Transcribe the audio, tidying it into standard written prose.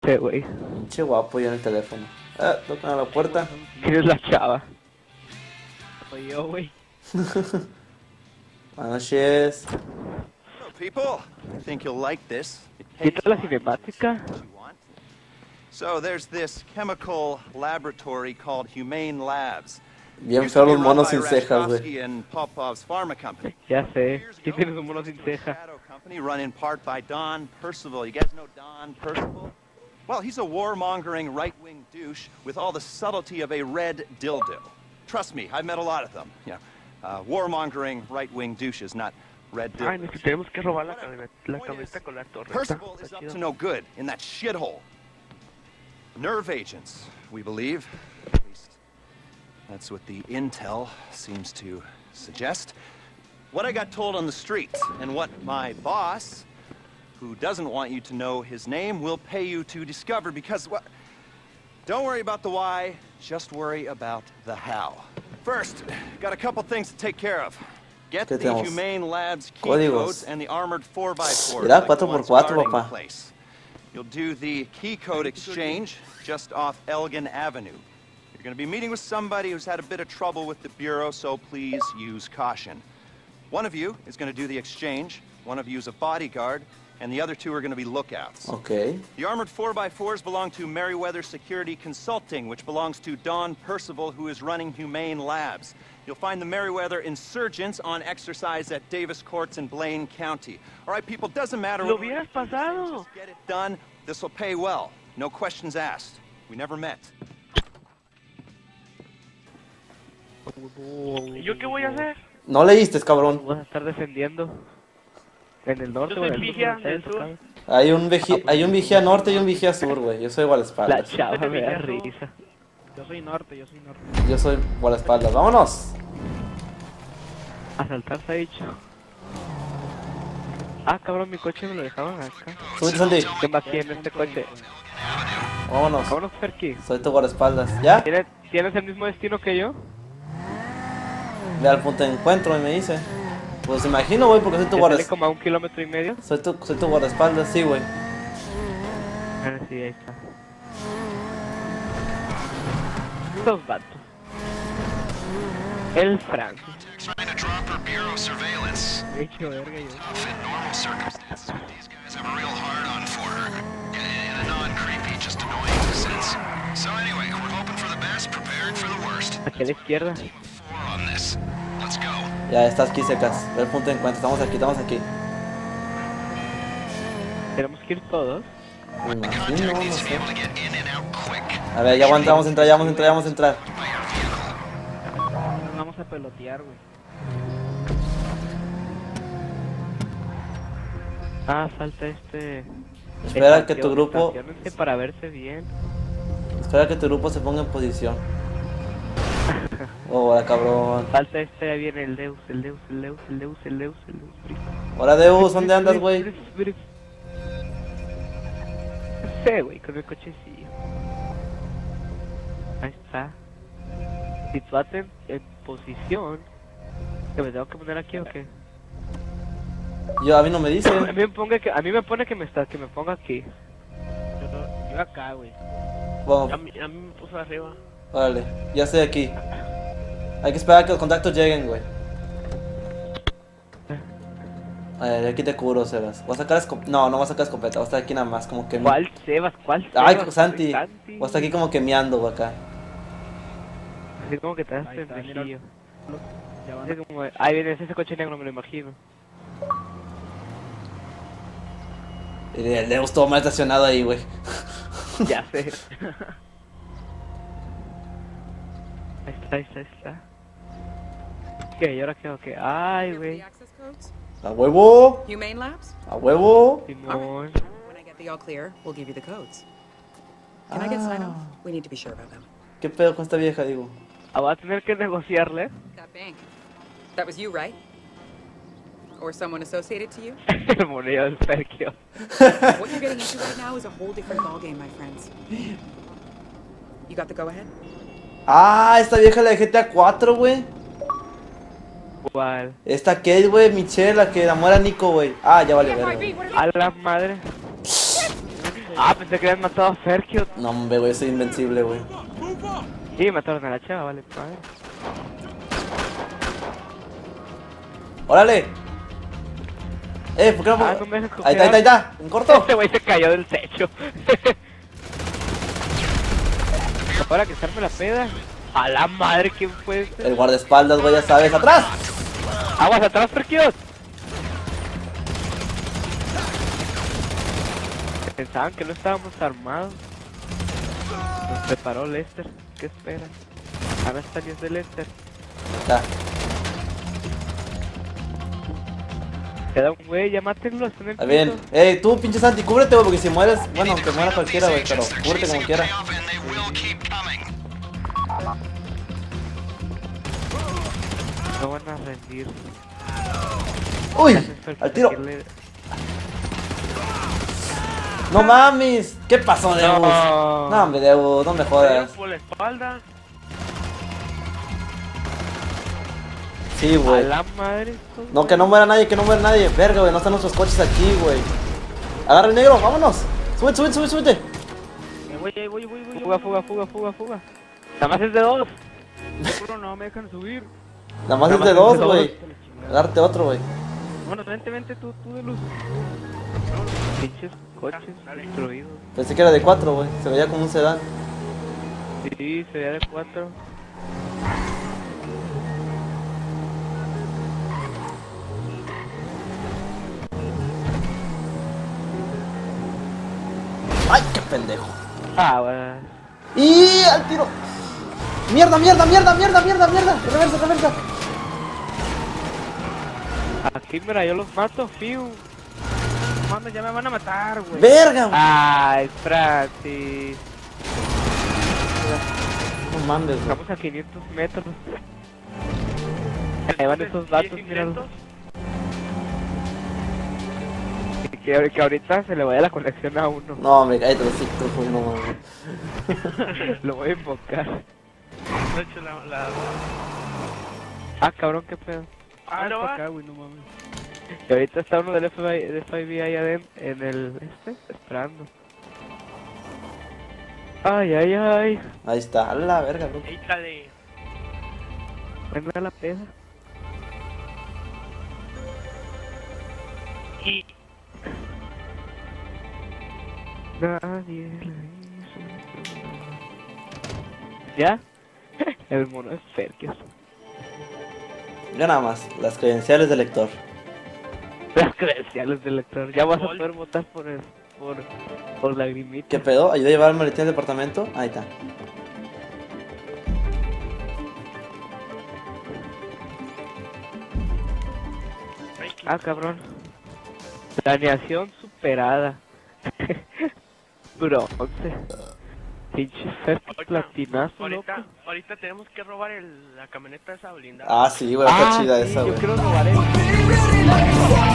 Sí, güey. Pinche guapo yo en el teléfono. Tocan a la puerta. ¿Quién es la chava? Soy yo, güey. Buenas noches. Hello, people. I think you'll like this. It ¿Qué pays tal la fine. cinemática? What you want. So there's this chemical laboratory called Humane Labs. Bien Used to feo be los run monos by sin cejas, güey. Rashkovsky and Popov's Pharma Company. Ya sé. Years ¿Quién ago, tiene un mono sin it was a ceja? shadow company run in part by Don Percival. You guys know Don Percival? Well, he's a warmongering right-wing douche with all the subtlety of a red dildo. Trust me, I've met a lot of them. Yeah, warmongering right-wing douches, not red Ay, dildos. tenemos que robar la Point camioneta is, con la torre. Percival is up to no good in that shithole. Nerve agents, we believe. At least that's what the intel seems to suggest. What I got told on the street, and what my boss, who doesn't want you to know his name, will pay you to discover, because, well, don't worry about the why, just worry about the how. First, got a couple things to take care of. Get ¿Qué the tenemos? Humane Labs key Códigos. codes and the armored 4x4. Mira, like the 4x4, ones guarding the papá. place. You'll do the key code exchange just off Elgin Avenue. You're going to be meeting with somebody who's had a bit of trouble with the Bureau, so please use caution. One of you is going to do the exchange, one of you is a bodyguard, and the other two are going to be lookouts. Ok. The armored 4x4s belong to Merryweather Security Consulting, which belongs to Don Percival, who is running Humane Labs. You'll find the Merryweather insurgents on exercise at Davis Courts in Blaine County. All right, people, doesn't matter Lo what we hubieras pasado. just get it done. This will pay well. No questions asked. We never met. ¿Y yo qué voy a hacer? No leíste, cabrón. Vas a estar defendiendo. En el norte Yo o en soy el vigía sur. del sur. Hay un vigía norte y un vigía sur, güey. Yo soy La guardaespaldas. chava me da Vigía sur. risa. Yo soy norte, yo soy norte. Yo soy guardaespaldas. ¡Vámonos! Asaltar se ha dicho. Ah, cabrón, mi coche me lo dejaron acá. Súbete, Santi. ¿Quién va aquí en este coche? Vámonos. Vámonos, Ferky. Soy tu guardaespaldas. ¿Ya? ¿Tienes el mismo destino que yo? Ve al punto de encuentro y me dice. Pues imagino, güey, porque soy tu ¿Que sale guardaespaldas. como a 1,5 kilómetros? Soy tu guardaespaldas, sí, güey. Ah, sí, ahí está. Dos vatos. El Frank. Trying to drop her bureau surveillance. Me he hecho verga yo. Tough in normal circumstances, but these guys have a real hard-on for her. In a non-creepy, just annoying sense. So anyway, we're hoping for the best, prepared for the worst. Aquí a la izquierda. 4 on this. Let's go. Ya estás aquí, secas. Ve al punto de encuentro. Estamos aquí, estamos aquí. Tenemos que ir todos. Me imagino, Contact no needs to be sé. able to get in and out quick. A ver, ya vamos a entrar, ya vamos a entrar, ya vamos a entrar. By your vehicle. Nos vamos a pelotear, güey. Ah, falta este... Espera que tu grupo, Estaciónense para verse bien. espera que tu grupo se ponga en posición. Hola, cabrón. Falta este, ahí viene el Deus, el Deus, el Deus, el Deus, el Deus, el Deus. Hola, Deus, ¿dónde andas, güey? No sé, güey, con el cochecillo. Ahí está. Situate en posición. ¿Que me tengo que poner aquí o qué? A mí no me dice. A mí me pone que me ponga aquí. Yo acá, güey. Bueno, A mí me puso arriba. órale, ya estoy aquí. Hay que esperar a que los contactos lleguen, güey. A ver, aquí te cubro, Sebas. Voy a sacar escopeta. No, no voy a sacar escopeta. Voy a estar aquí nada más, como que. ¿Cuál Sebas? ¿Cuál Sebas? Ay, Soy Santi. Santi. Voy a estar aquí como que meando, güey, acá. Así como que te das Ahí está, pendejillo. Ya van. Así como, ahí viene ese coche negro, me lo imagino. Y el Deus todo mal estacionado ahí, güey. Ya sé. Ahí está, ahí está, ahí está. ¿Qué? ¿Y ahora qué? ¿Qué? Ay, Here for the güey. access codes? A huevo, Humane Labs? a huevo. Simón. When I get the all clear, we'll give you the codes. Can I get sign off? We need to be sure about them. ¿Qué pedo con esta vieja, digo? Ah, voy a tener que negociarle. That bank. That was you, right? Or someone associated to you? El monedero del Sergio. What you're getting into right now is a whole different ballgame, my friends. You got the go ahead? Ah, esta vieja la de GTA 4, güey. ¿Cuál? Esta Kate, güey, Michelle, la que enamora a Nico, güey. Ah, ya valió verga, güey. A la madre. Ah, pensé que habían matado a Ferkio. No, hombre, güey, soy invencible, güey. Sí, mataron a la chava, vale, padre. ¡Órale! ¿Por qué no puedo? Ah, no me dejas Ahí está, ahí está, ahí está. En corto. Este güey se cayó del techo. Ahora que se arme la peda. A la madre, ¿quién fue este? El guardaespaldas, güey, ya sabes. ¡Atrás! Aguas atrás, Ferkios. Pensaban que no estábamos armados. Nos preparó Lester. ¿Qué espera? Ahora está Dios de Lester. Ya. Queda un güey, ya mátenlo, está en el Está bien. piso. Ey, tú, pinche Santi, cúbrete, güey, porque si mueres, bueno, aunque muera cualquiera, güey, pero cúbrete como quiera. No van a rendir. ¡Uy! ¡Al tiro! ¡No mames! ¿Qué pasó, Deus? No. No, hombre, Deus, no me jodas. Por la espalda. Sí, A güey. la madre. Esto, No, que no muera nadie, que no muera nadie. Verga, güey, no están nuestros coches aquí, güey. Agarra el negro, vámonos. Súbete, súbete, súbete, súbete. Voy. Fuga. Nada más es de 2. Puro, no me dejan subir. Nada más es de dos, güey. Agárrate otro, güey. Bueno, vente tú de luz. Pinches coches Dale. destruidos. Pensé que era de 4, güey. Se veía como un sedán. Sí, sería de 4. ¡Ay, qué pendejo! Ah, bueno. ¡Y al tiro! ¡Mierda, mierda, mierda, mierda, mierda, mierda! ¡Reversa, reversa! Aquí, mira, yo los mato, fiu. Mames, ya me van a matar, güey. ¡Verga! Ay, Francis. No mames, güey. Estamos a 500 metros. Ahí van esos datos, míralos. Que ahorita se le vaya la conexión a uno. No, me caí de los hijos, güey, no mames. Lo voy a invocar. De hecho, la... Ah, cabrón, qué pedo. Ah, no para va. acá, güey, no mames. Y ahorita está uno del FBI ahí adentro, en el... esperando. Ay. Ahí está, a la verga, loco. Échale. Venga la peda. Y... Nadie la hizo. ¿Ya? El mono es Ferkios. Ya nada más, las credenciales del lector. Las credenciales del lector. Ya vas a poder votar por Lagrimita. ¿Qué pedo? ¿Ayuda a llevar el maletín al departamento? Ahí está. Ah, cabrón. Planeación superada. Bronce. Pinche Ferkios platinazo, loco. Ahorita tenemos que robar la camioneta esa blindada. Ah, sí, güey, está chida sí, esa, yo güey. quiero robar el...